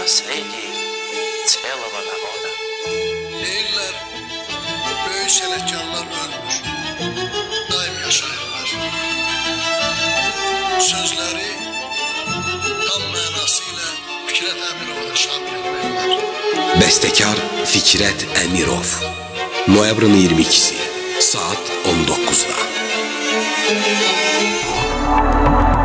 среди целого народа. Deyirlər, böyük sənətkarlar ölmür, daim yaşayırlar. Sözləri tam mənasıyla Fikrət Əmirov'a şamil etmək olar. Bəstəkar Fikrət Əmirov. Noyabrın 22-si saat 19-da.